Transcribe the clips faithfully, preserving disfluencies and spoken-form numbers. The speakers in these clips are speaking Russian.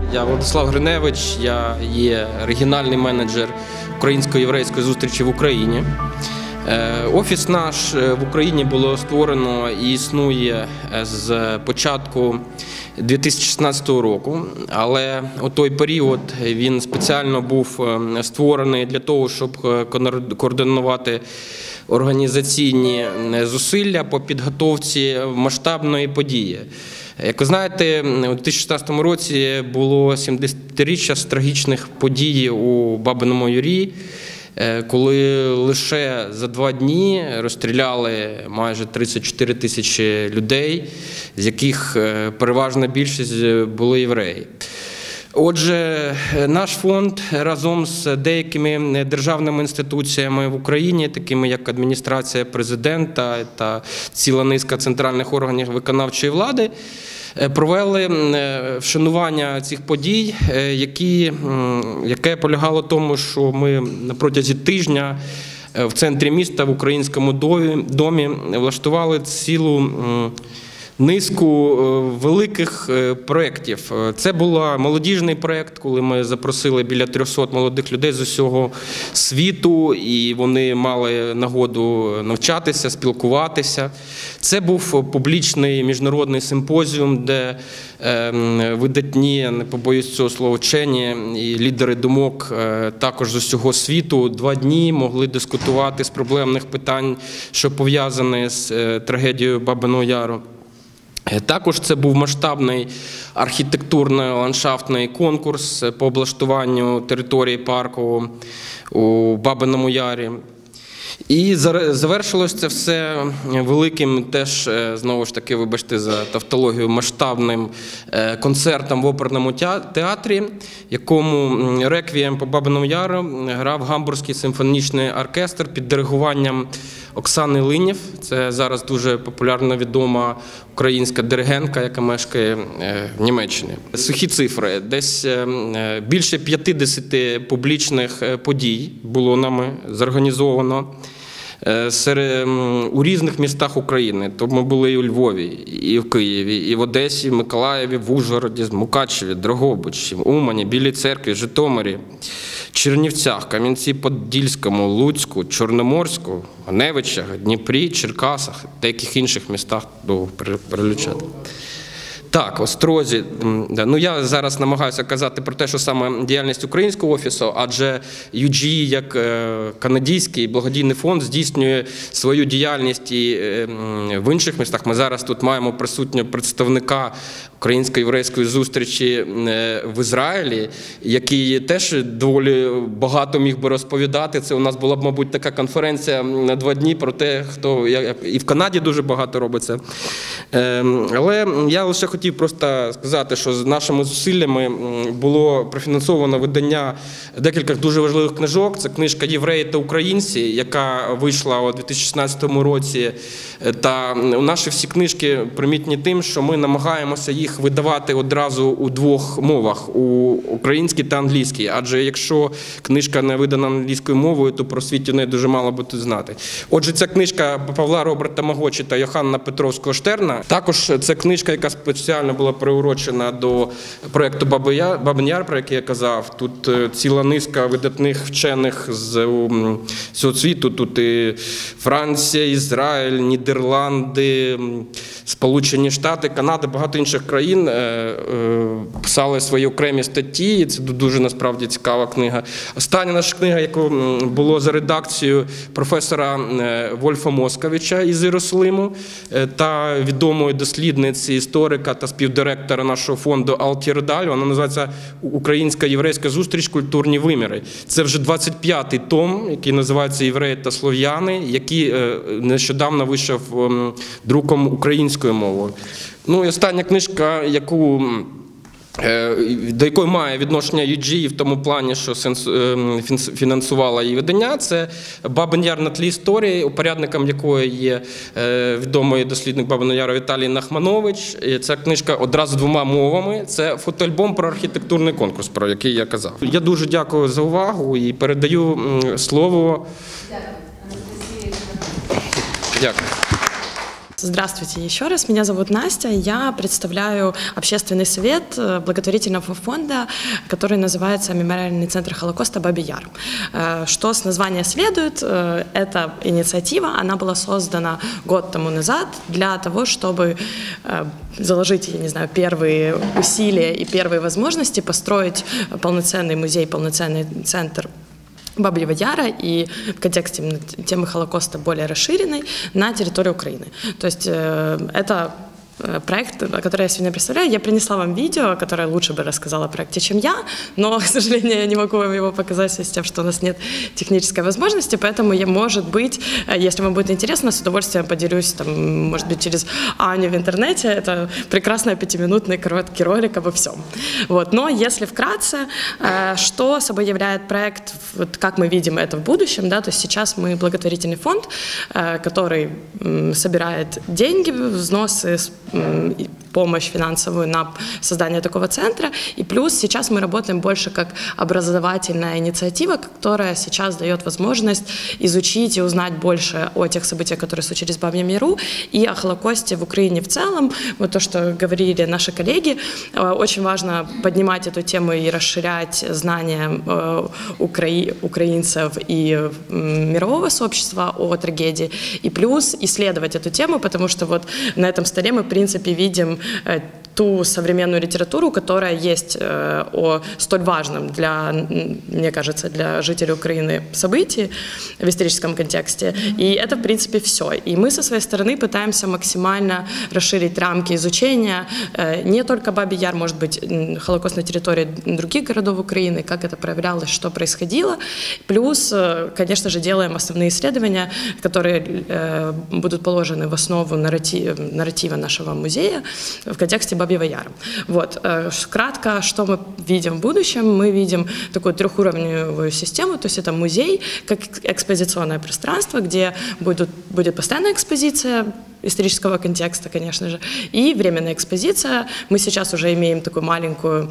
Я Владислав Гриневич, я є регіональний менеджер українсько-єврейської зустрічі в Україні. Офіс наш в Україні було створено і існує з початку дві тисячі шістнадцятого року, але у той період він спеціально був створений для того, щоб координувати організаційні зусилля по підготовці масштабної події. Як ви знаєте, у дві тисячі шістнадцятому році було сімдесятиріччя з трагічних подій у Бабиному Ярі, коли лише за два дні розстріляли майже тридцять чотири тисячі людей, з яких переважна більшість були євреї. Отже, наш фонд разом з деякими державними інституціями в Україні, такими як Адміністрація Президента та ціла низка центральних органів виконавчої влади, провели вшанування цих подій, які, яке полягало в тому, що ми на протязі тижня в центрі міста в Українському домі влаштували цілу низку великих проєктів. Це був молодіжний проєкт, коли ми запросили біля трьохсот молодих людей з усього світу, і вони мали нагоду навчатися, спілкуватися. Це був публічний міжнародний симпозіум, де видатні, не побоюсь цього слова, вчені і лідери думок також з усього світу два дні могли дискутувати з проблемних питань, що пов'язані з трагедією Бабиного Яру. Також це був масштабний архітектурно-ландшафтний конкурс по облаштуванню території парку у Бабиному Ярі. І завершилось це все великим, теж, знову ж таки, вибачте за тавтологію, масштабним концертом в оперному театрі, якому реквієм по Бабиному Яру грав Гамбурзький симфонічний оркестр під диригуванням Оксани Линєв. Це зараз дуже популярно відома українська диригентка, яка мешкає в Німеччині. Сухі цифри. Десь більше п'ятдесят публічних подій було нами зорганізовано у різних містах України. То ми були і у Львові, і в Києві, і в Одесі, в Миколаєві, в Ужгороді, Мукачеві, Дрогобичі, Умані, Білій Церкві, Житомирі, Чернівцях, Кам'янці-Подільському, Луцьку, Чорноморську, Гневичах, Дніпрі, Черкасах, деяких інших містах довго перелічати. Так, Острозі. Ну, я зараз намагаюся казати про те, що саме діяльність українського офісу, адже ю джі і, як канадський благодійний фонд, здійснює свою діяльність і в інших містах. Ми зараз тут маємо присутнього представника українсько-єврейської зустрічі в Ізраїлі, який теж доволі багато міг би розповідати. Це у нас була б, мабуть, така конференція на два дні про те, хто і в Канаді дуже багато робиться. Але я лише хотів просто сказати, що з нашими зусиллями було профінансовано видання декількох дуже важливих книжок. Це книжка «Євреї та українці», яка вийшла у дві тисячі шістнадцятому році. Та наші всі книжки примітні тим, що ми намагаємося їх видавати одразу у двох мовах – у українській та англійській. Адже якщо книжка не видана англійською мовою, то про світ у неї дуже мало буде знати. Отже, ця книжка Павла Роберта Магочі та Йоханна Петровського Штерна. Також це книжка, яка спеціально була приурочена до проєкту Бабин Яр, про який я казав. Тут ціла низка видатних вчених з всього світу. Тут і Франція, Ізраїль, Нідерланди, Сполучені Штати, Канада, багато інших країн писали свої окремі статті. Це дуже, насправді, цікава книга. Остання наша книга, яку було за редакцією професора Вольфа Московича із Єрусалиму та відомої дослідниці, історика та співдиректора нашого фонду Алті Ридаль. Вона називається «Українська єврейська зустріч. Культурні виміри». Це вже двадцять п'ятий том, який називається «Євреї та слов'яни», який нещодавно вийшов друком українською мовою. Ну і остання книжка, яку до якої має відношення ю джі і в тому плані, що фінансувала її видання, це «Бабин Яр на тлі історії», упорядником якої є відомий дослідник Бабиного Яру Віталій Нахманович. Ця книжка одразу двома мовами. Це фотоальбом про архітектурний конкурс, про який я казав. Я дуже дякую за увагу і передаю слово. Дякую. Дякую. Здравствуйте еще раз, меня зовут Настя, я представляю общественный совет благотворительного фонда, который называется «Мемориальный центр Холокоста Бабий Яр». Что с названия следует, эта инициатива, она была создана год тому назад для того, чтобы заложить, я не знаю, первые усилия и первые возможности построить полноценный музей, полноценный центр Бабьего Яра и в контексте темы Холокоста более расширенной на территории Украины. То есть это проект, который я сегодня представляю. Я принесла вам видео, которое лучше бы рассказало о проекте, чем я, но, к сожалению, я не могу вам его показать в связи с тем, что у нас нет технической возможности, поэтому я, может быть, если вам будет интересно, с удовольствием поделюсь, там, может быть, через Аню в интернете. Это прекрасный пятиминутный короткий ролик обо всем. Вот. Но если вкратце, что собой является проект, вот как мы видим это в будущем, да, то есть сейчас мы благотворительный фонд, который собирает деньги, взносы, помощь финансовую на создание такого центра. И плюс сейчас мы работаем больше как образовательная инициатива, которая сейчас дает возможность изучить и узнать больше о тех событиях, которые случились в Бабьем Яру, и о Холокосте в Украине в целом. Вот то, что говорили наши коллеги, очень важно поднимать эту тему и расширять знания укра... украинцев и мирового сообщества о трагедии. И плюс исследовать эту тему, потому что вот на этом столе мы, в принципе, видим ту современную литературу, которая есть о столь важном для, мне кажется, для жителей Украины событии в историческом контексте. И это, в принципе, все. И мы со своей стороны пытаемся максимально расширить рамки изучения не только Бабий Яр, может быть, Холокост на территории других городов Украины, как это проявлялось, что происходило. Плюс, конечно же, делаем основные исследования, которые будут положены в основу нарратива, нарратива нашего музея в контексте Бабьего Яра. Вот. Кратко, что мы видим в будущем? Мы видим такую трехуровневую систему, то есть это музей, как экспозиционное пространство, где будут, будет постоянная экспозиция исторического контекста, конечно же, и временная экспозиция. Мы сейчас уже имеем такую маленькую,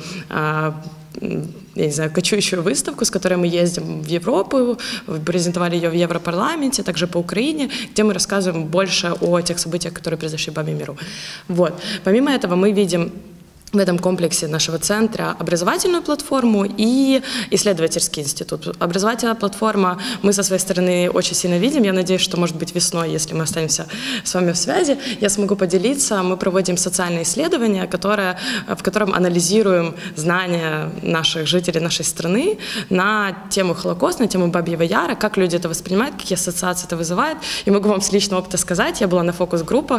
я не знаю, кочующую выставку, с которой мы ездим в Европу, презентовали ее в Европарламенте, также по Украине, где мы рассказываем больше о тех событиях, которые произошли в Бабьем Яру. Вот. Помимо этого мы видим в этом комплексе нашего центра образовательную платформу и исследовательский институт. Образовательная платформа мы со своей стороны очень сильно видим. Я надеюсь, что, может быть, весной, если мы останемся с вами в связи, я смогу поделиться. Мы проводим социальное исследование, которое, в котором анализируем знания наших жителей нашей страны на тему Холокоста, на тему Бабьего Яра, как люди это воспринимают, какие ассоциации это вызывает. И могу вам с личного опыта сказать, я была на фокус-группах,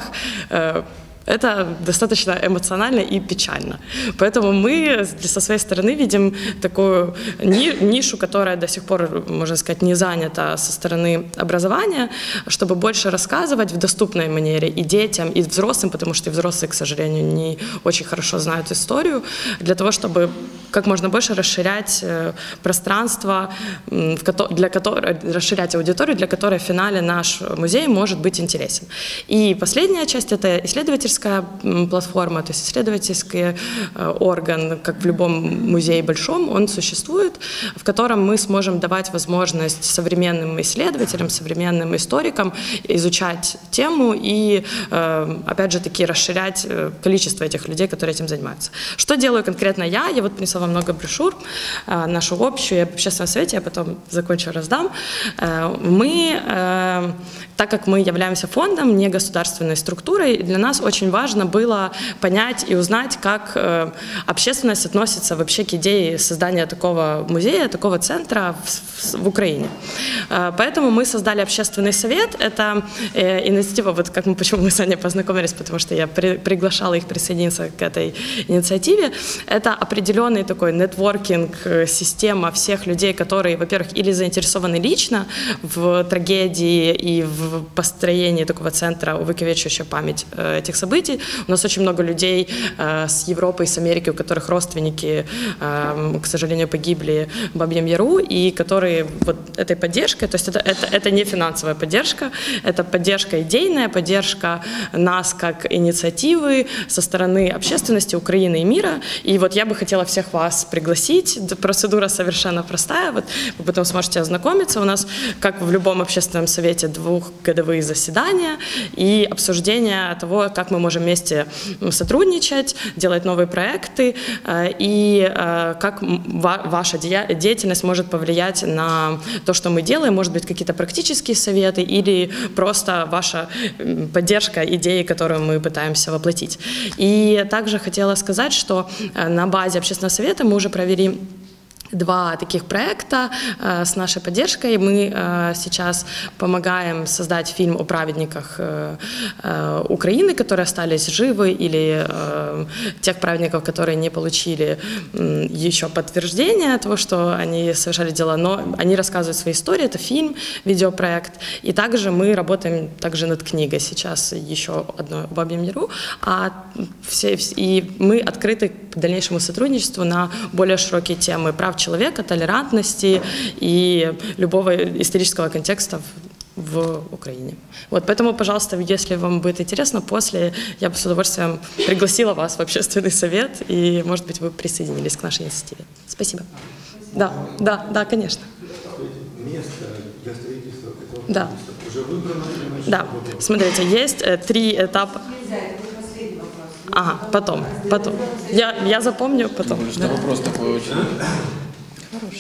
это достаточно эмоционально и печально. Поэтому мы со своей стороны видим такую нишу, которая до сих пор, можно сказать, не занята со стороны образования, чтобы больше рассказывать в доступной манере и детям, и взрослым, потому что и взрослые, к сожалению, не очень хорошо знают историю, для того, чтобы как можно больше расширять пространство, для которого, расширять аудиторию, для которой в финале наш музей может быть интересен. И последняя часть – это исследовательская платформа, то есть исследовательский орган, как в любом музее большом, он существует, в котором мы сможем давать возможность современным исследователям, современным историкам изучать тему и, опять же таки, расширять количество этих людей, которые этим занимаются. Что делаю конкретно я? Я вот принесла вам много брошюр, нашу общую, я в общественном совете, я потом закончу, раздам. Мы, так как мы являемся фондом, не государственной структурой, для нас очень важно было понять и узнать, как общественность относится вообще к идее создания такого музея, такого центра в, в Украине. Поэтому мы создали общественный совет. Это инициатива, вот как мы, почему мы с Аней познакомились, потому что я при, приглашала их присоединиться к этой инициативе. Это определенный такой нетворкинг, система всех людей, которые, во-первых, или заинтересованы лично в трагедии и в построении такого центра, увековечивающего память этих событий, событий. У нас очень много людей э, с Европы и с Америки, у которых родственники, э, к сожалению, погибли в Бабьем Яру, и которые вот этой поддержкой, то есть это, это, это не финансовая поддержка, это поддержка идейная, поддержка нас как инициативы со стороны общественности Украины и мира. И вот я бы хотела всех вас пригласить. Процедура совершенно простая, вот вы потом сможете ознакомиться. У нас, как в любом общественном совете, двухгодовые заседания и обсуждение того, как мы можем вместе сотрудничать, делать новые проекты, и как ваша деятельность может повлиять на то, что мы делаем, может быть, какие-то практические советы или просто ваша поддержка идеи, которую мы пытаемся воплотить. И также хотела сказать, что на базе общественного совета мы уже провели два таких проекта э, с нашей поддержкой. Мы э, сейчас помогаем создать фильм о праведниках э, э, Украины, которые остались живы, или э, тех праведников, которые не получили э, еще подтверждения того, что они совершали дела, но они рассказывают свои истории. Это фильм, видеопроект. И также мы работаем также над книгой сейчас, еще одной о Бабьем Яру. А все, и мы открыты к дальнейшему сотрудничеству на более широкие темы прав человека, толерантности и любого исторического контекста в, в Украине. Вот, поэтому, пожалуйста, если вам будет интересно, после я бы с удовольствием пригласила вас в общественный совет, и, может быть, вы присоединились к нашей инициативе. Спасибо. Да, да, да, конечно. Место для строительства этого да. уже выбрано? Да, смотрите, есть э, три этапа. Ага, потом, потом. Я, я запомню потом. Что да. Вопрос такой очень хороший.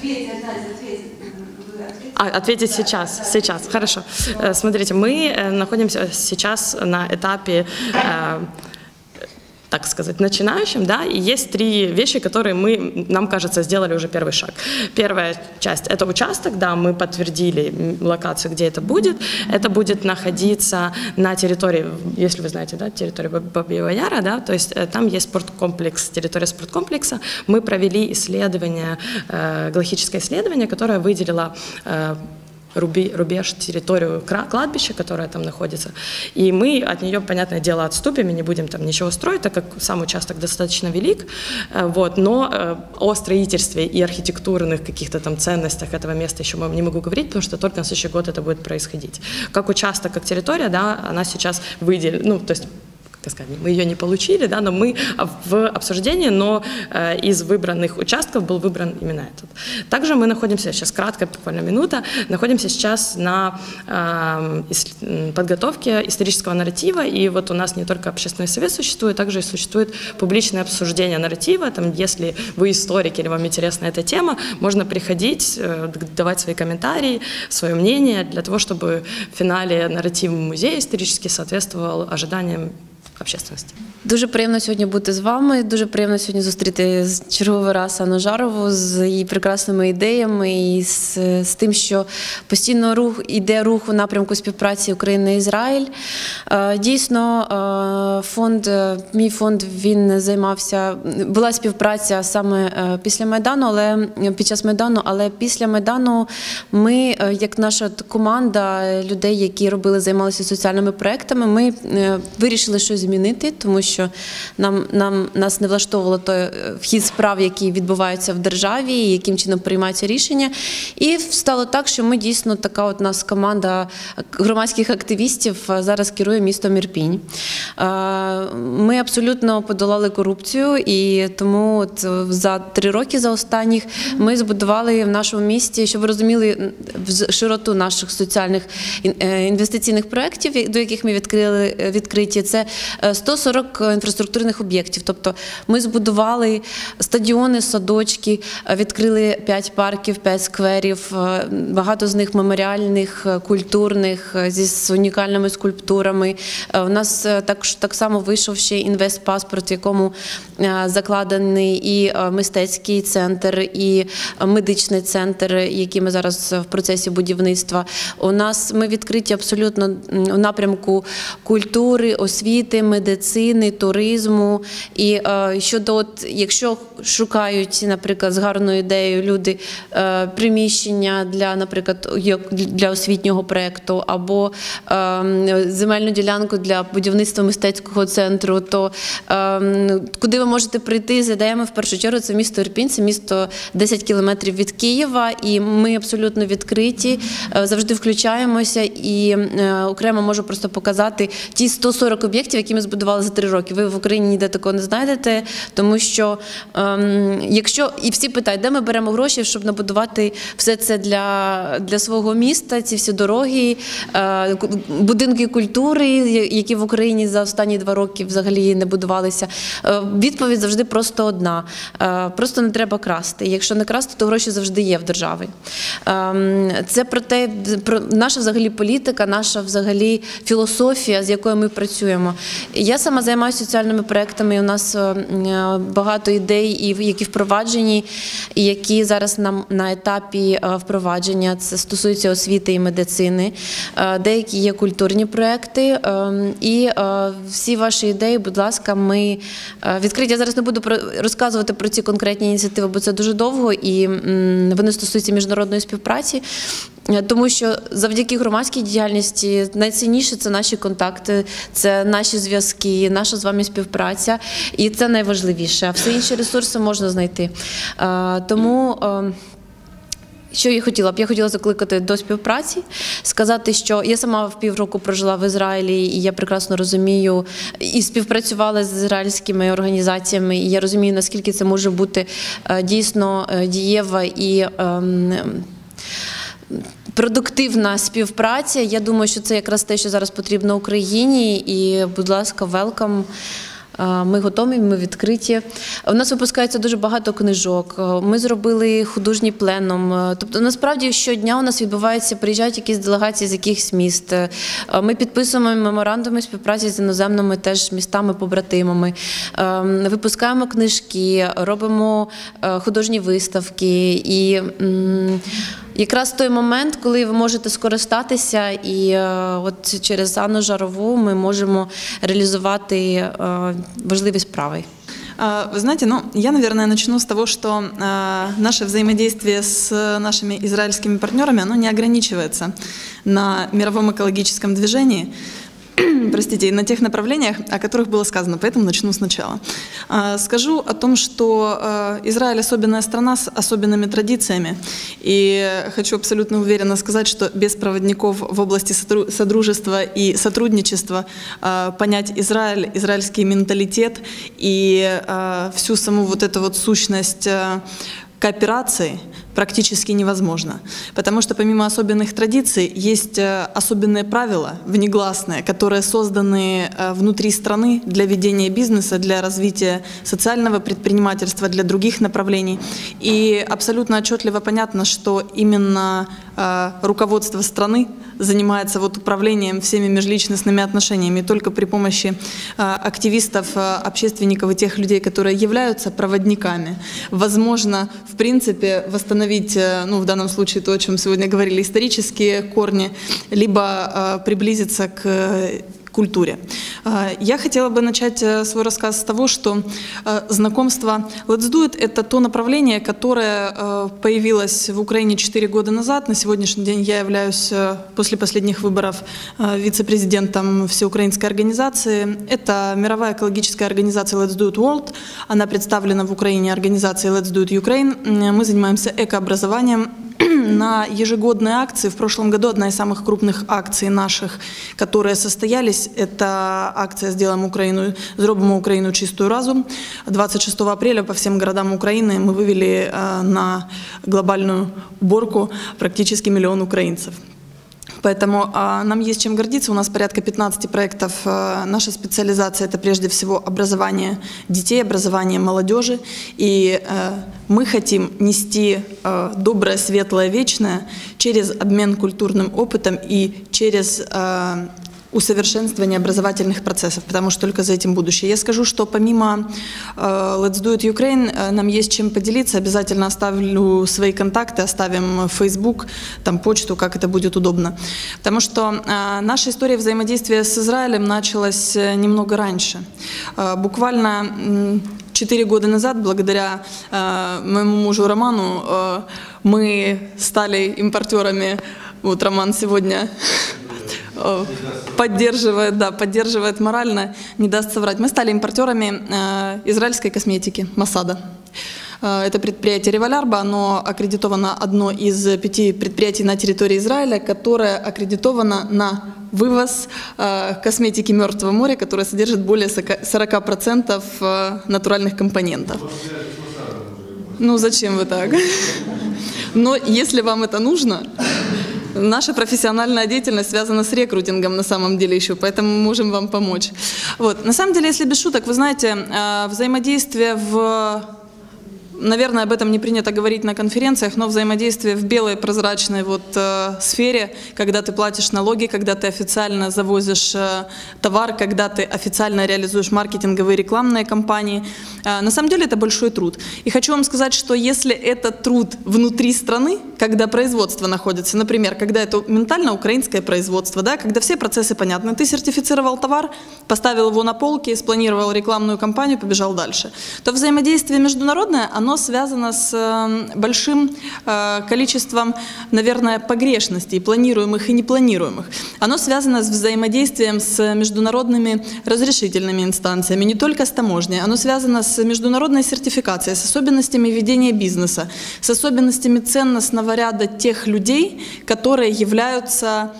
А, ответить сейчас, сейчас, хорошо. Смотрите, мы находимся сейчас на этапе, так сказать, начинающим, да, и есть три вещи, которые мы, нам кажется, сделали уже первый шаг. Первая часть – это участок, да, мы подтвердили локацию, где это будет. Это будет находиться на территории, если вы знаете, да, территории Бабьего Яра, да, то есть там есть спорткомплекс, территория спорткомплекса. Мы провели исследование, э, галактическое исследование, которое выделило э, рубеж, территорию кладбища, которая там находится. И мы от нее, понятное дело, отступим и не будем там ничего строить, так как сам участок достаточно велик. Вот. Но о строительстве и архитектурных каких-то там ценностях этого места еще не могу говорить, потому что только на следующий год это будет происходить. Как участок, как территория, да, она сейчас выделена, ну, то есть как сказать, мы ее не получили, да, но мы в обсуждении, но э, из выбранных участков был выбран именно этот. Также мы находимся, сейчас кратко, буквально минута, находимся сейчас на э, подготовке исторического нарратива, и вот у нас не только общественный совет существует, также и существует публичное обсуждение нарратива, там, если вы историк или вам интересна эта тема, можно приходить, э, давать свои комментарии, свое мнение, для того, чтобы в финале нарратив музея исторически соответствовал ожиданиям общественності. Дуже приємно сьогодні бути з вами, дуже приємно сьогодні зустріти черговий раз Анну Жарову з її прекрасними ідеями і з, з тим, що постійно рух, іде рух у напрямку співпраці України-Ізраїль. Дійсно, фонд, мій фонд, він займався, була співпраця саме після Майдану, але під час Майдану, але після Майдану ми, як наша команда людей, які робили, займалися соціальними проектами, ми вирішили щось змінити, тому що нам, нам, нас не влаштовувало той вхід справ, які відбуваються в державі, і яким чином приймаються рішення. І стало так, що ми дійсно, така от нас команда громадських активістів зараз керує містом Ірпінь. Ми абсолютно подолали корупцію, і тому от за три роки за останніх ми збудували в нашому місті, щоб ви розуміли широту наших соціальних інвестиційних проєктів, до яких ми відкрили, відкриті, це сто сорок інфраструктурних об'єктів. Тобто ми збудували стадіони, садочки, відкрили п'ять парків, п'ять скверів, багато з них меморіальних, культурних, зі унікальними скульптурами. У нас також так само вийшов ще інвестпаспорт, в якому закладений і мистецький центр, і медичний центр, який ми зараз в процесі будівництва. У нас ми відкриті абсолютно у напрямку культури, освіти, медицини, медицини, туризму. І е, щодо, от, якщо шукають, наприклад, з гарною ідеєю люди е, приміщення для, наприклад, як для освітнього проєкту або е, земельну ділянку для будівництва мистецького центру, то е, куди ви можете прийти з ідеями, в першу чергу, це місто Ірпінь, це місто десять кілометрів від Києва, і ми абсолютно відкриті, е, завжди включаємося, і е, окремо можу просто показати ті сто сорок об'єктів, які ми збудували за три роки. Ви в Україні ніде такого не знайдете, тому що ем, якщо, і всі питають, де ми беремо гроші, щоб набудувати все це для, для свого міста, ці всі дороги, е, будинки культури, які в Україні за останні два роки взагалі не будувалися. Е, відповідь завжди просто одна. Е, просто не треба красти. Якщо не красти, то гроші завжди є в державі. Е, це про те, про наша взагалі політика, наша взагалі філософія, з якою ми працюємо. Я сама займаюся соціальними проектами, у нас багато ідей, які впроваджені, і які зараз на, на етапі впровадження. Це стосується освіти і медицини. Деякі є культурні проекти. І всі ваші ідеї, будь ласка, ми відкриті. Я зараз не буду розказувати про ці конкретні ініціативи, бо це дуже довго, і вони стосуються міжнародної співпраці. Тому що завдяки громадській діяльності найцінніше – це наші контакти, це наші зв'язки, наша з вами співпраця, і це найважливіше. А всі інші ресурси можна знайти. Тому що я хотіла б? Я хотіла закликати до співпраці, сказати, що я сама в півроку прожила в Ізраїлі, і я прекрасно розумію, і співпрацювала з ізраїльськими організаціями, і я розумію, наскільки це може бути дійсно дієва і продуктивна співпраця. Я думаю, що це якраз те, що зараз потрібно Україні. І, будь ласка, welcome. Ми готові, ми відкриті. У нас випускається дуже багато книжок. Ми зробили художній пленум. Тобто, насправді, щодня у нас відбувається, приїжджають якісь делегації з якихось міст. Ми підписуємо меморандуми співпраці з іноземними теж містами-побратимами. Випускаємо книжки, робимо художні виставки. І якраз той момент, коли ви можете скористатися, і от через Анну Жарову ми можемо реалізувати важливі справи. Вы знаете, ну, я, наверное, начну с того, что э, наше взаимодействие с нашими израильскими партнерами, оно не ограничивается на мировом экологическом движении, простите, и на тех направлениях, о которых было сказано, поэтому начну сначала. Скажу о том, что Израиль особенная страна с особенными традициями, и хочу абсолютно уверенно сказать, что без проводников в области содружества и сотрудничества понять Израиль, израильский менталитет и всю саму вот эту вот сущность кооперации практически невозможно. Потому что помимо особенных традиций есть особенные правила, внегласные, которые созданы внутри страны для ведения бизнеса, для развития социального предпринимательства, для других направлений. И абсолютно отчетливо понятно, что именно руководство страны занимается вот управлением всеми межличностными отношениями. И только при помощи активистов, общественников и тех людей, которые являются проводниками, возможно, в принципе, восстановить, ну, в данном случае то, о чем сегодня говорили, исторические корни, либо приблизиться к культуре. Я хотела бы начать свой рассказ с того, что знакомство Let's Do It – это то направление, которое появилось в Украине четыре года назад. На сегодняшний день я являюсь после последних выборов вице-президентом всеукраинской организации. Это мировая экологическая организация Let's Do It World. Она представлена в Украине организацией Let's Do It Ukraine. Мы занимаемся экообразованием. На ежегодные акции, в прошлом году одна из самых крупных акций наших, которые состоялись, это акция «Сделаем Украину, зробимо Украину чистую разум». двадцать шестого апреля по всем городам Украины мы вывели на глобальную уборку практически миллион украинцев. Поэтому а, нам есть чем гордиться. У нас порядка пятнадцати проектов. А, наша специализация – это прежде всего образование детей, образование молодежи. И а, мы хотим нести а, доброе, светлое, вечное через обмен культурным опытом и через а, усовершенствования образовательных процессов, потому что только за этим будущее. Я скажу, что помимо э, Let's Do It Ukraine э, нам есть чем поделиться. Обязательно оставлю свои контакты, оставим Facebook, там почту, как это будет удобно. Потому что э, наша история взаимодействия с Израилем началась немного раньше. Э, буквально четыре года назад, благодаря э, моему мужу Роману, э, мы стали импортерами. Вот Роман сегодня поддерживает, да, поддерживает морально, не даст соврать. Мы стали импортерами э, израильской косметики Масада. Э, это предприятие Револярба, оно аккредитовано одно из пяти предприятий на территории Израиля, которое аккредитовано на вывоз э, косметики Мертвого моря, которая содержит более сорок процентов э, натуральных компонентов. Ну зачем вы так? Но если вам это нужно... Наша профессиональная деятельность связана с рекрутингом на самом деле еще, поэтому мы можем вам помочь. Вот. На самом деле, если без шуток, вы знаете, взаимодействие в... Наверное, об этом не принято говорить на конференциях, но взаимодействие в белой прозрачной вот, э, сфере, когда ты платишь налоги, когда ты официально завозишь э, товар, когда ты официально реализуешь маркетинговые рекламные кампании. Э, на самом деле это большой труд. И хочу вам сказать, что если этот труд внутри страны, когда производство находится, например, когда это ментально украинское производство, да, когда все процессы понятны, ты сертифицировал товар, поставил его на полки, спланировал рекламную кампанию, побежал дальше, то взаимодействие международное, оно связано с большим количеством, наверное, погрешностей, планируемых и непланируемых. Оно связано с взаимодействием с международными разрешительными инстанциями, не только с таможней. Оно связано с международной сертификацией, с особенностями ведения бизнеса, с особенностями ценностного ряда тех людей, которые являются,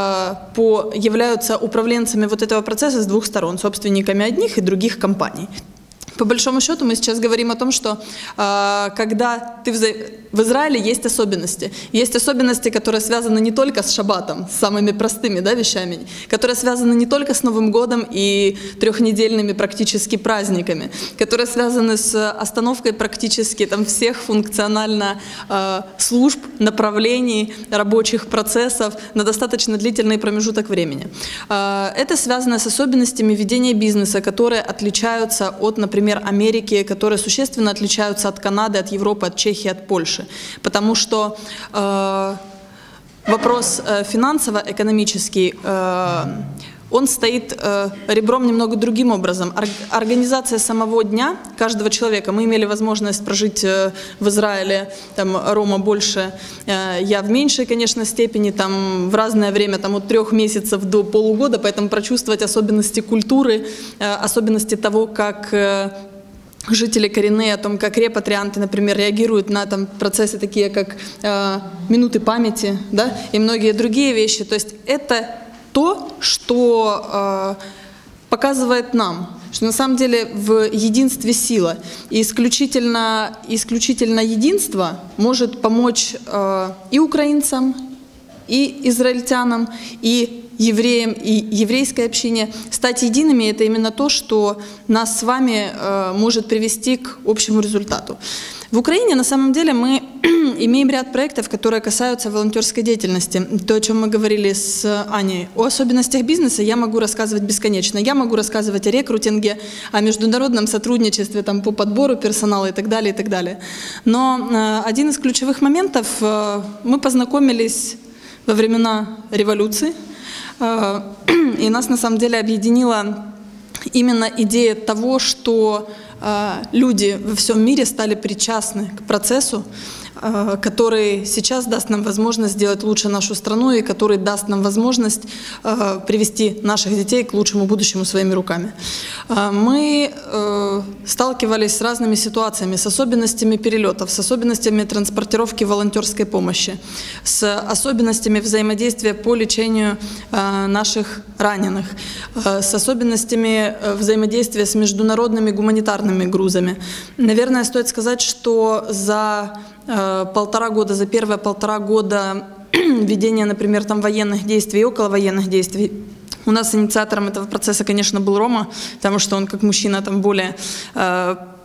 по, являются управленцами вот этого процесса с двух сторон, собственниками одних и других компаний. По большому счету мы сейчас говорим о том, что э, когда ты в, в Израиле есть особенности. Есть особенности, которые связаны не только с шаббатом, с самыми простыми, да, вещами, которые связаны не только с Новым годом и трехнедельными практически праздниками, которые связаны с остановкой практически там, всех функционально э, служб, направлений, рабочих процессов на достаточно длительный промежуток времени. Э, это связано с особенностями ведения бизнеса, которые отличаются от, например, Америки, которые существенно отличаются от Канады, от Европы, от Чехии, от Польши. Потому что э, вопрос э, финансово-экономический, э, он стоит э, ребром немного другим образом. Ор организация самого дня каждого человека. Мы имели возможность прожить э, в Израиле, там, Рома больше, э, я в меньшей, конечно, степени, там, в разное время, там, от трех месяцев до полугода, поэтому прочувствовать особенности культуры, э, особенности того, как... Э, жители коренные, о том, как репатрианты, например, реагируют на там, процессы такие, как э, минуты памяти, да, и многие другие вещи. То есть это то, что э, показывает нам, что на самом деле в единстве сила. И исключительно, исключительно единство может помочь э, и украинцам, и израильтянам, и евреям, и еврейской общине стать едиными. Это именно то, что нас с вами э, может привести к общему результату. В Украине на самом деле мы имеем ряд проектов, которые касаются волонтерской деятельности. То, о чем мы говорили с Аней. О особенностях бизнеса я могу рассказывать бесконечно. Я могу рассказывать о рекрутинге, о международном сотрудничестве там, по подбору персонала и так далее, и так далее. Но э, один из ключевых моментов, э, мы познакомились во времена революции, э, и нас на самом деле объединила именно идея того, что люди во всем мире стали причастны к процессу, который сейчас даст нам возможность сделать лучше нашу страну и который даст нам возможность привести наших детей к лучшему будущему своими руками. Мы сталкивались с разными ситуациями, с особенностями перелетов, с особенностями транспортировки волонтерской помощи, с особенностями взаимодействия по лечению наших раненых, с особенностями взаимодействия с международными гуманитарными грузами. Наверное, стоит сказать, что за полтора года, за первые полтора года ведения, например, там военных действий и около военных действий, у нас инициатором этого процесса, конечно, был Рома, потому что он как мужчина там более э,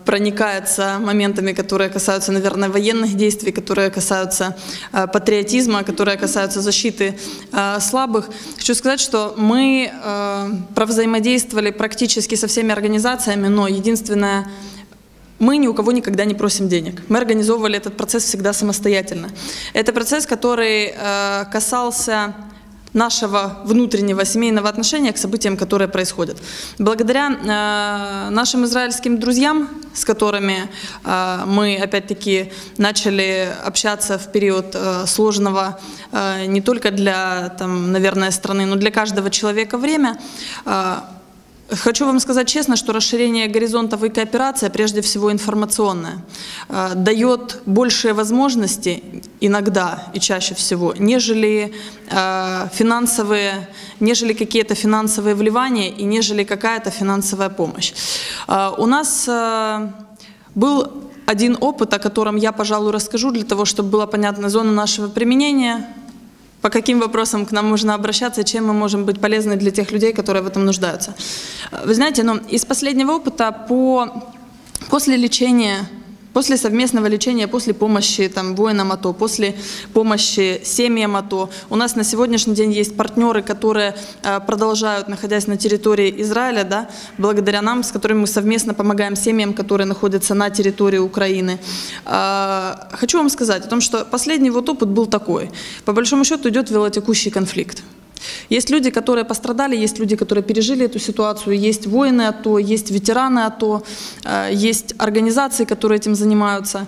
проникается моментами, которые касаются, наверное, военных действий, которые касаются э, патриотизма, которые касаются защиты э, слабых. Хочу сказать, что мы э, провзаимодействовали практически со всеми организациями, но единственное, мы ни у кого никогда не просим денег. Мы организовывали этот процесс всегда самостоятельно. Это процесс, который э, касался нашего внутреннего семейного отношения к событиям, которые происходят. Благодаря э, нашим израильским друзьям, с которыми э, мы, опять-таки, начали общаться в период э, сложного э, не только для, там, наверное, страны, но для каждого человека время, э, хочу вам сказать честно, что расширение горизонтов и кооперация, прежде всего информационная, дает большие возможности иногда и чаще всего, нежели финансовые, нежели какие-то финансовые вливания и нежели какая-то финансовая помощь. У нас был один опыт, о котором я, пожалуй, расскажу, для того, чтобы была понятна зона нашего применения, по каким вопросам к нам можно обращаться, чем мы можем быть полезны для тех людей, которые в этом нуждаются. Вы знаете, ну, из последнего опыта по, после лечения, после совместного лечения, после помощи там, воинам АТО, после помощи семьям АТО, у нас на сегодняшний день есть партнеры, которые э, продолжают, находясь на территории Израиля, да, благодаря нам, с которыми мы совместно помогаем семьям, которые находятся на территории Украины. Э, хочу вам сказать о том, что последний вот опыт был такой. По большому счету идет велотекущий конфликт. Есть люди, которые пострадали, есть люди, которые пережили эту ситуацию, есть воины АТО, есть ветераны АТО, есть организации, которые этим занимаются.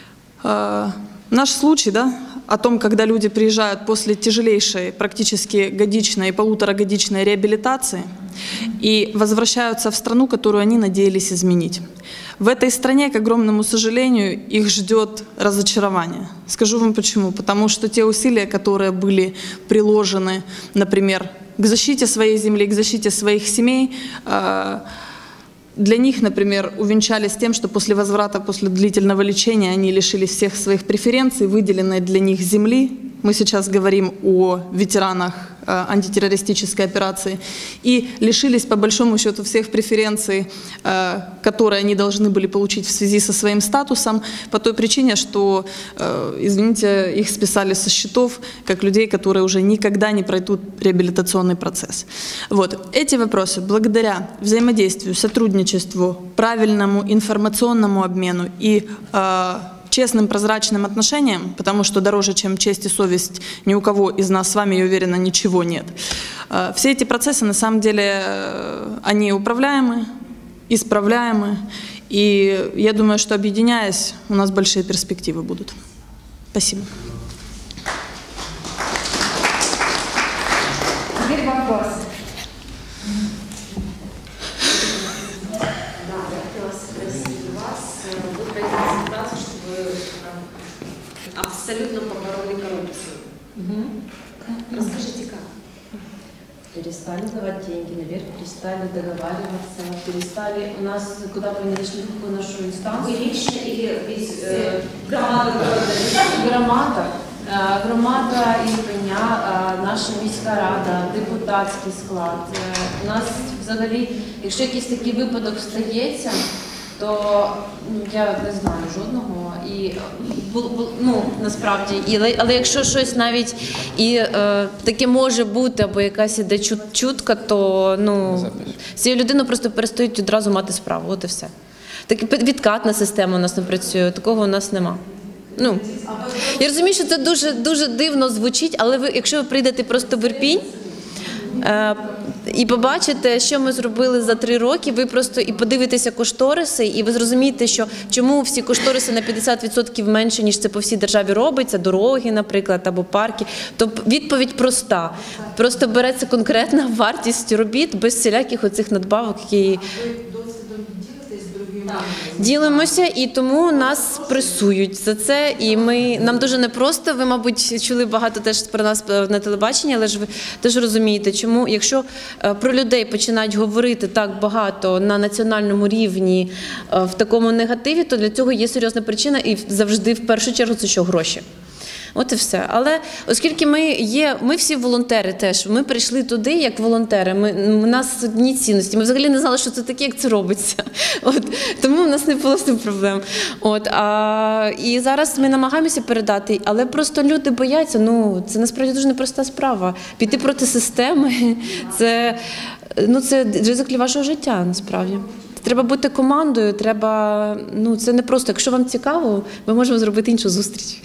Наш случай, да, о том, когда люди приезжают после тяжелейшей, практически годичной и полуторагодичной реабилитации и возвращаются в страну, которую они надеялись изменить. В этой стране, к огромному сожалению, их ждет разочарование. Скажу вам почему. Потому что те усилия, которые были приложены, например, к защите своей земли, к защите своих семей, для них, например, увенчались тем, что после возврата, после длительного лечения они лишились всех своих преференций, выделенной для них земли. Мы сейчас говорим о ветеранах э, антитеррористической операции. И лишились, по большому счету, всех преференций, э, которые они должны были получить в связи со своим статусом, по той причине, что, э, извините, их списали со счетов, как людей, которые уже никогда не пройдут реабилитационный процесс. Вот. Эти вопросы, благодаря взаимодействию, сотрудничеству, правильному информационному обмену и э, честным, прозрачным отношениям, потому что дороже, чем честь и совесть, ни у кого из нас с вами, я уверена, ничего нет. Все эти процессы, на самом деле, они управляемы, исправляемы, и я думаю, что, объединяясь, у нас большие перспективы будут. Спасибо. Теперь вопрос. Абсолютно побороли коррупцию. Угу. Расскажите, как? Перестали давать деньги наверх, перестали договариваться, перестали у нас, куда бы ни зашли, в какую нашу инстанцию. Вы лично или весь э, громада города? Громада. Е, Громада Ірпеня, е, наша міська рада, депутатський склад. Е, У нас взагалі, якщо якийсь такий випадок стається, то ну, я не знаю жодного. І, бу- бу- ну, насправді, і, але, але якщо щось навіть і е, таке може бути, або якась іде чут, чутка, то ну, з цією людиною просто перестають одразу мати справу, от і все. Так, відкатна система у нас не працює, такого у нас нема. Ну, я розумію, що це дуже, дуже дивно звучить, але ви, якщо ви прийдете просто в Ірпінь е, і побачите, що ми зробили за три роки, ви просто і подивитеся кошториси, і ви зрозумієте, що чому всі кошториси на п'ятдесят відсотків менше, ніж це по всій державі робиться, дороги, наприклад, або парки. То відповідь проста. Просто береться конкретна вартість робіт без всіляких оцих надбавок, які... Ділимося, і тому нас пресують за це, і ми, нам дуже непросто, ви, мабуть, чули багато теж про нас на телебаченні, але ж ви теж розумієте, чому, якщо про людей починають говорити так багато на національному рівні в такому негативі, то для цього є серйозна причина, і завжди, в першу чергу, це що, гроші. От і все. Але оскільки ми є, ми всі волонтери теж, ми прийшли туди як волонтери, ми, у нас одні цінності, ми взагалі не знали, що це таке, як це робиться. От, тому в нас не було з цим проблем. От, а, і зараз ми намагаємося передати, але просто люди бояться, ну, це насправді дуже непроста справа. Піти проти системи, це, ну, це ризик для вашого життя, насправді. Треба бути командою, треба, ну, це не просто, якщо вам цікаво, ми можемо зробити іншу зустріч.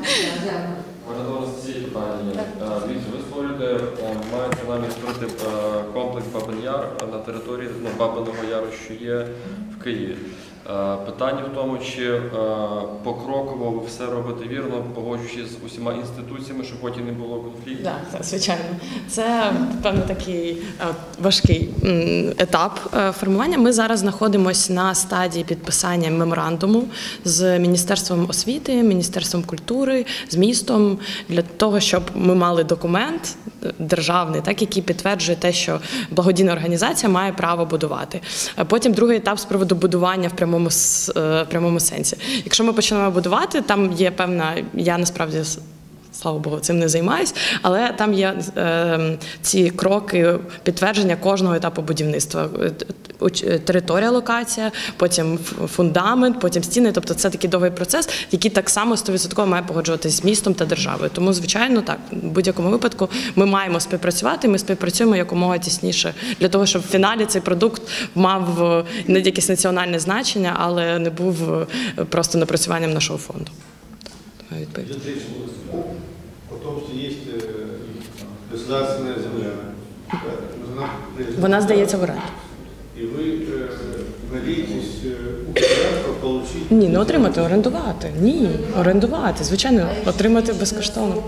Можна до вас ці питання. Дивіться, ви створюєте, маєте намір створити комплекс Бабин Яр на території ну, Бабиного Яру, що є в Києві. Питання в тому, чи покроково ви все робите вірно, погоджуючись з усіма інституціями, щоб потім не було конфліктів? Так, так, звичайно. Це, певно, такий е, важкий м, етап е, формування. Ми зараз знаходимося на стадії підписання меморандуму з Міністерством освіти, Міністерством культури, з містом, для того, щоб ми мали документ державний, так, який підтверджує те, що благодійна організація має право будувати. А потім другий етап з приводу будування в прямому, с- е, в прямому сенсі. Якщо ми почнемо будувати, там є певна, я насправді слава Богу, цим не займаюсь, але там є е, ці кроки підтвердження кожного етапу будівництва. Територія, локація, потім фундамент, потім стіни. Тобто це такий довгий процес, який так само сто відсотків має погоджуватися з містом та державою. Тому, звичайно, так, в будь-якому випадку ми маємо співпрацювати, ми співпрацюємо якомога тісніше для того, щоб в фіналі цей продукт мав не якесь національне значення, але не був просто напрацюванням нашого фонду. Відповідь. Идет речь о том, что есть э, государственная земля. Да? Нужна презентация. Вона здається в оренду. И вы э, надеетесь э, у государства получить... Ні, не отримати, орендувати. Ні, орендувати, звичайно, отримати безкоштовно.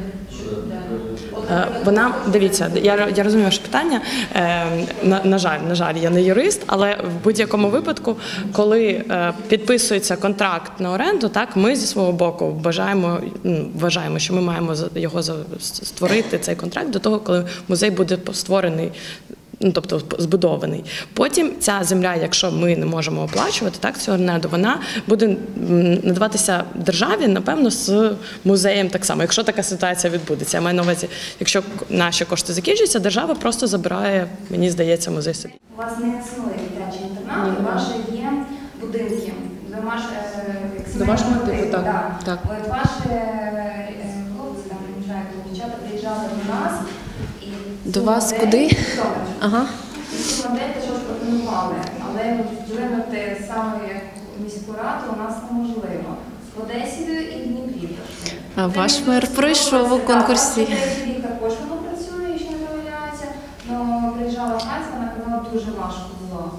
Е, Вона, дивіться, я, я розумію ваше питання. Е, на, на жаль, на жаль, я не юрист, але в будь-якому випадку, коли е, підписується контракт на оренду, так, ми зі свого боку бажаємо, м, вважаємо, що ми маємо за- його за- створити, цей контракт, до того, коли музей буде створений. Ну, тобто збудований. Потім ця земля, якщо ми не можемо оплачувати так, цю оренду, вона буде м, надаватися державі, напевно, з музеєм так само. Якщо така ситуація відбудеться, я маю на увазі, якщо наші кошти закінчуються, держава просто забирає, мені здається, музей собі. У вас не існує дитячий інтернат, у вас же є будинки. Домаш, е, як сімейні Домашнього типу, будинки, так, да. так. От ваші е, хлопці, там, не знаю, дівчата приїжджали до нас. І До цю вас модель- куди? Житомир. Ага. І цю модель теж пропонували, але вплинути саме як міську раду у нас неможливо. В Одесі і в Дніпрі. А ваш мер пройшов у конкурсі. В Дніпрі також воно працює, ще не домовляється, але приїжджала Ханська, вона казала, дуже важко було.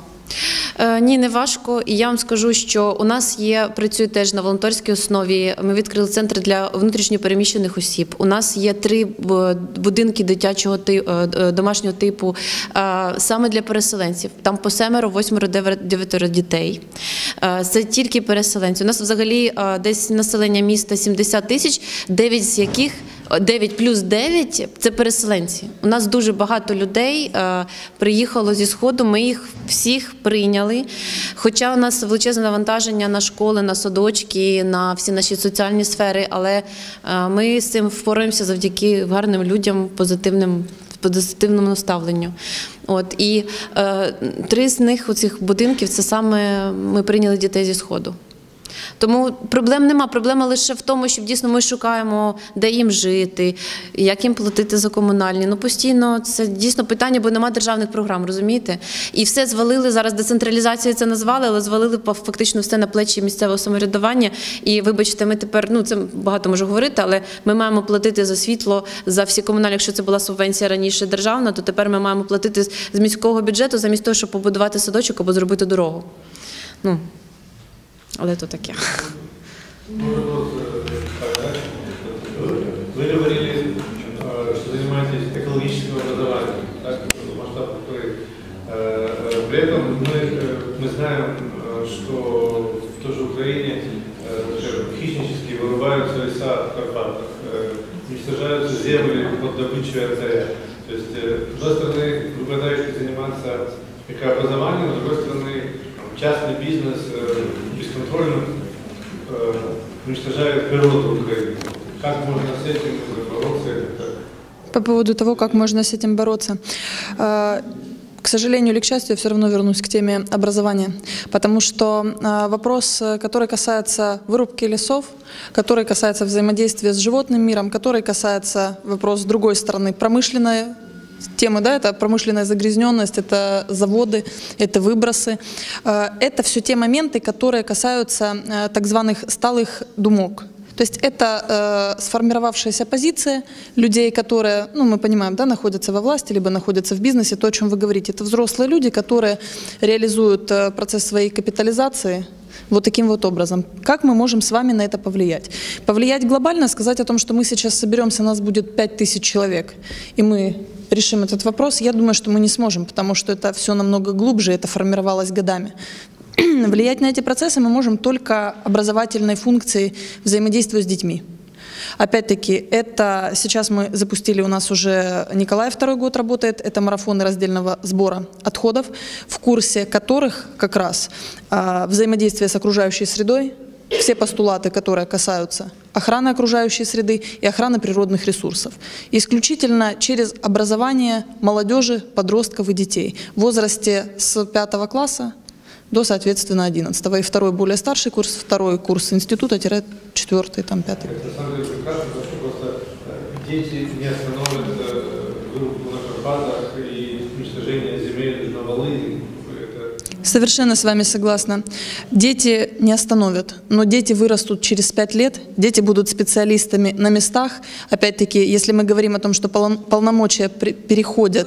Е, Ні, не важко. І я вам скажу, що у нас є, працює теж на волонтерській основі. Ми відкрили центр для внутрішньопереміщених осіб. У нас є три б- будинки дитячого ти- е, е, домашнього типу е, саме для переселенців. Там по семеро, восьмеро, дев'ятеро дев'ятеро дітей. Е, Це тільки переселенці. У нас взагалі е, десь населення міста сімдесят тисяч, дев'ять з яких дев'ять плюс дев'ять – це переселенці. У нас дуже багато людей е, приїхало зі Сходу, ми їх всіх прийняли. Хоча у нас величезне навантаження на школи, на садочки, на всі наші соціальні сфери, але е, ми з цим впораємося завдяки гарним людям, позитивним позитивному ставленню. От, і е, три з них, оцих будинків, це саме ми прийняли дітей зі Сходу. Тому проблем нема. Проблема лише в тому, що дійсно ми шукаємо, де їм жити, як їм платити за комунальні. Ну, постійно це дійсно питання, бо нема державних програм, розумієте? І все звалили, зараз децентралізацію це назвали, але звалили фактично все на плечі місцевого самоврядування. І, вибачте, ми тепер, ну, це багато можу говорити, але ми маємо платити за світло, за всі комунальні. Якщо це була субвенція раніше державна, то тепер ми маємо платити з міського бюджету замість того, щоб побудувати садочок або зробити дорогу. Ну, але то таке. Вы говорили, э, что занимаетесь экологическим образованием, так, масштаб который. Э, При этом мы, э, мы знаем, э, что в той же Украине э, хищнически вырубаются леса в Карпатах, э, уничтожаются земли под добычу РТР. То есть, э, с одной стороны, вы пытаетесь заниматься экообразованием, с другой стороны, частный бизнес э, бесконтрольно э, уничтожает природу Украины. как можно с этим бороться? Это как? По поводу того, как можно с этим бороться. К сожалению или к счастью, я все равно вернусь к теме образования, потому что вопрос, который касается вырубки лесов, который касается взаимодействия с животным миром, который касается, вопрос с другой стороны, промышленной темы, да, это промышленная загрязненность, это заводы, это выбросы. Это все те моменты, которые касаются так званых сталых думок. То есть это э, сформировавшаяся позиция людей, которые, ну, мы понимаем, да, находятся во власти, либо находятся в бизнесе, то, о чем вы говорите. Это взрослые люди, которые реализуют э, процесс своей капитализации вот таким вот образом. Как мы можем с вами на это повлиять? Повлиять глобально, сказать о том, что мы сейчас соберемся, нас будет пять тысяч человек, и мы решим этот вопрос, я думаю, что мы не сможем, потому что это все намного глубже, это формировалось годами. Влиять на эти процессы мы можем только образовательной функцией взаимодействия с детьми. Опять-таки, это сейчас мы запустили, у нас уже Николай второй год работает, это марафоны раздельного сбора отходов, в курсе которых как раз а, взаимодействие с окружающей средой, все постулаты, которые касаются охраны окружающей среды и охраны природных ресурсов. Исключительно через образование молодежи, подростков и детей в возрасте с пятого класса до, соответственно, одиннадцатого. И второй, более старший курс, второй курс института, четвертый, там, пятый. Это на самом деле прекрасно, потому что просто дети не остановят вырубку на Карпатах и уничтожение земель на Волыне. Совершенно с вами согласна. Дети не остановят, но дети вырастут через пять лет, дети будут специалистами на местах. Опять-таки, если мы говорим о том, что полномочия переходят...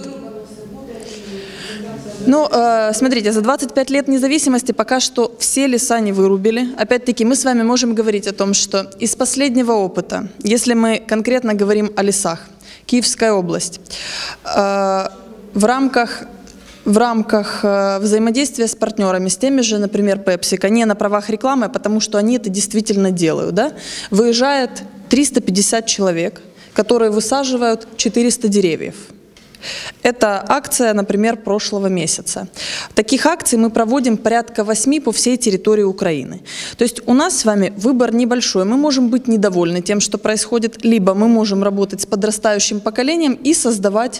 Ну, э, смотрите, за двадцать пять лет независимости пока что все леса не вырубили. Опять-таки, мы с вами можем говорить о том, что из последнего опыта, если мы конкретно говорим о лесах, Киевская область, э, в рамках, в рамках э, взаимодействия с партнерами, с теми же, например, PepsiCo, не на правах рекламы, а потому что они это действительно делают, да, выезжает триста пятьдесят человек, которые высаживают четыреста деревьев. Это акция, например, прошлого месяца. Таких акций мы проводим порядка восьми по всей территории Украины. То есть у нас с вами выбор небольшой. Мы можем быть недовольны тем, что происходит, либо мы можем работать с подрастающим поколением и создавать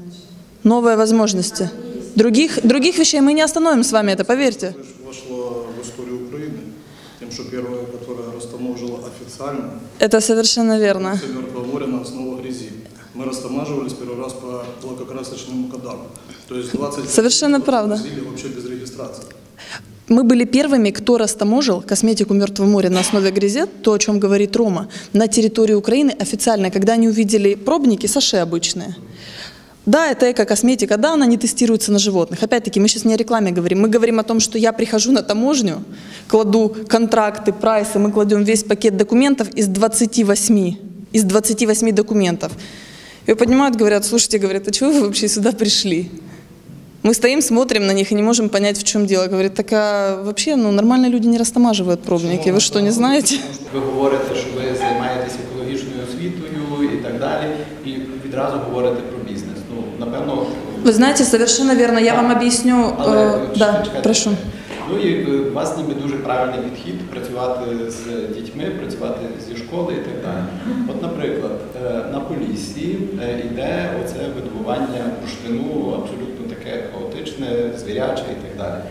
новые возможности. Других, других вещей мы не остановим с вами, это поверьте. Вошло в историю Украины тем, что первая, которая растаможила официально. Это совершенно верно. Мертвого моря на основу грязи. Мы растамаживались первый раз по лакокрасочному кадану. То есть двадцать совершенно правда. Вообще без регистрации. Мы были первыми, кто растаможил косметику Мертвого моря на основе грязи, то, о чем говорит Рома, на территории Украины официально, когда они увидели пробники, саши обычные. Да, это эко-косметика, да, она не тестируется на животных. Опять-таки, мы сейчас не о рекламе говорим. Мы говорим о том, что я прихожу на таможню, кладу контракты, прайсы, мы кладем весь пакет документов из двадцати восьми, из двадцати восьми документов. Ее поднимают, говорят, слушайте, говорят, а чего вы вообще сюда пришли? Мы стоим, смотрим на них и не можем понять, в чем дело. Говорит, так а вообще ну, нормальные люди не растамаживают пробники, ви що, не знаєте? Ви говорите, що ви займаєтесь екологічною освітою і так далі, і відразу говорите про бізнес. Ну, напевно... Ви знаєте, совершенно верно, я вам об'ясню. Але, е, да, прошу. Ну і у вас ніби дуже правильний підхід працювати з дітьми, працювати зі школи і так далі. От, наприклад, на Поліссі йде оце видобування бурштину абсолютно таке хаотичне, звіряче і так далі.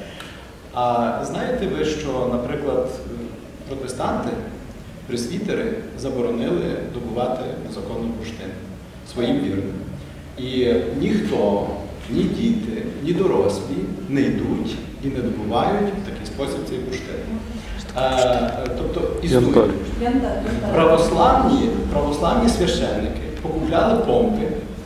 А знаєте ви, що, наприклад, протестанти, пресвітери заборонили добувати незаконний бурштин своїм вірним. І ніхто, ні діти, ні дорослі не йдуть і не добувають в такий спосіб цей бурштин. Е, тобто існують. Православні, православні священники покупляли помпи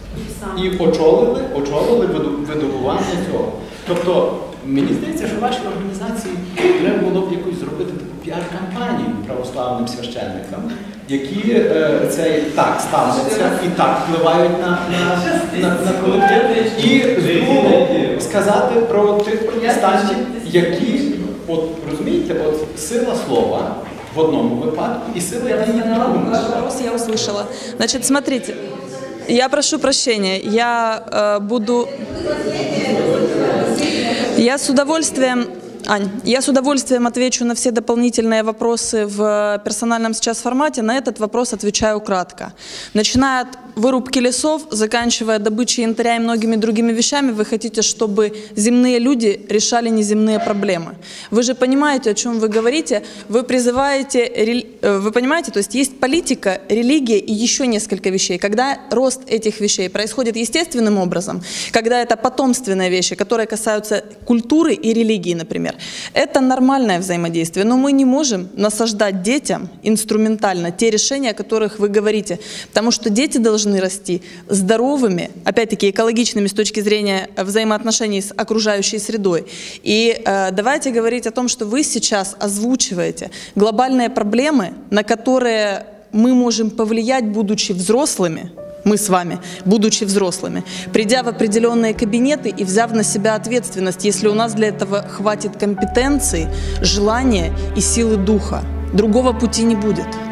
і очолили, очолили видобування цього. Тобто, мені здається, що вашій організації треба було б якусь зробити таку піар-кампанію православним священникам, які е, це так ставляться і так впливають на, на, на, на колектив. І знову сказати про тих протестантів, які, от розумієте, от сила слова в одному випадку і сила дії в другому. Вопрос я услышала. Значит, смотрите, я прошу прощения, я э, буду... Я с удовольствием Ань, я с удовольствием отвечу на все дополнительные вопросы в персональном сейчас формате. На этот вопрос отвечаю кратко. Начиная от вырубки лесов, заканчивая добычей янтаря и многими другими вещами, вы хотите, чтобы земные люди решали неземные проблемы. Вы же понимаете, о чем вы говорите. Вы призываете, вы понимаете, то есть есть политика, религия и еще несколько вещей. Когда рост этих вещей происходит естественным образом, когда это потомственные вещи, которые касаются культуры и религии, например, это нормальное взаимодействие. Но мы не можем насаждать детям инструментально те решения, о которых вы говорите, потому что дети должны расти здоровыми, опять-таки экологичными с точки зрения взаимоотношений с окружающей средой. И э, давайте говорить о том, что вы сейчас озвучиваете глобальные проблемы, на которые мы можем повлиять, будучи взрослыми, мы с вами, будучи взрослыми, придя в определенные кабинеты и взяв на себя ответственность, если у нас для этого хватит компетенции, желания и силы духа. Другого пути не будет.